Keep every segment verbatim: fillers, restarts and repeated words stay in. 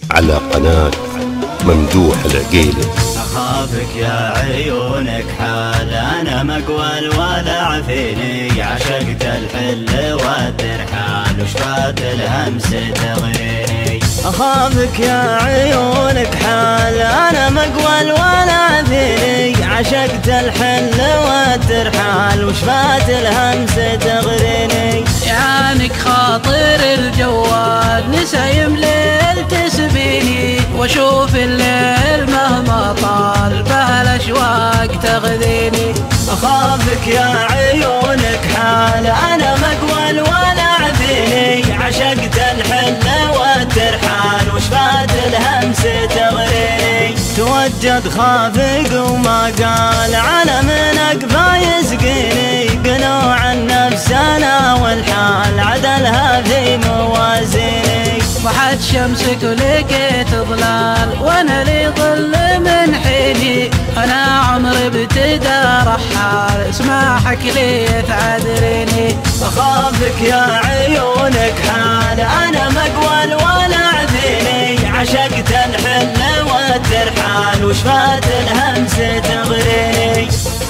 على قناة ممدوح العقيلي. أخافك يا عيونك حال أنا مقول ولا فيني، عشقت الحل والترحال وشفات الهمس تغريني. أخافك يا عيونك حال أنا مقول ولا فيني، عشقت الحل والترحال وشفات الهمس تغريني. يعانك خاطر الجوال نسايم ليل تسبيني، واشوف الليل مهما طال به الاشواق تغذيني. أخافك يا عيونك حال أنا مقول ولا فيني، عشقت الحل والترحال وشفات الهمس تغريني. توجد خافق وما قال على من أقفى يسقيني، قنوع النفس أنا والحال عدلها في موازيني. ضحت شمسك ولقيت ظلال وانا لي ظل من حيني، انا عمري ابتدى رحال اسمحك لي تعذريني. أخافك يا عيونك حال أنا مقول ولا فيني، عشقت الحل والترحال وشفات الهمس تغريني.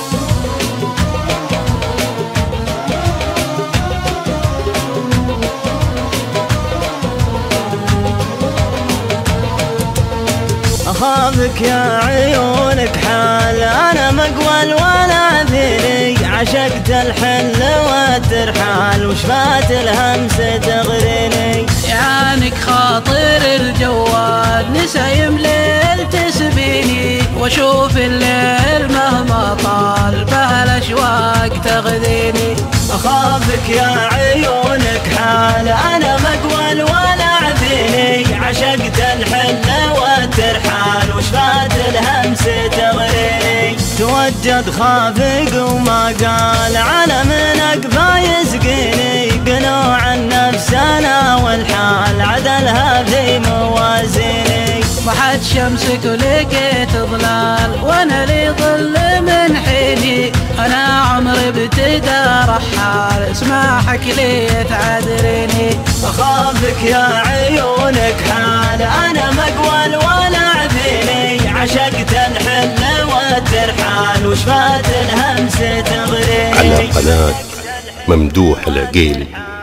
أخافك يا عيونك حال أنا مقول ولا فيني، عشقت الحل والترحال وشفات الهمس تغريني. يعانك خاطر الجوال نسايم ليل تسبيني، واشوف الليل مهما طال به الاشواق تغذيني. أخافك يا عيونك حال أنا مقول ولا فيني، عشقت الحل والترحال وشفات الهمس تغريني. توجد خافق وما قال على من أقفى يسقيني، قنوع النفس أنا والحال عدلها في موازيني. ضحت شمسك ولقيت ظلال وانا لي ظل من حيني، انا عمري ابتدى رحال اسمحك لي تعذريني. أخافك يا عيونك حال أنا مقول ولا فيني، عشقت الحل والترحال وشفات الهمس تغريني. على قناة ممدوح العقيلي.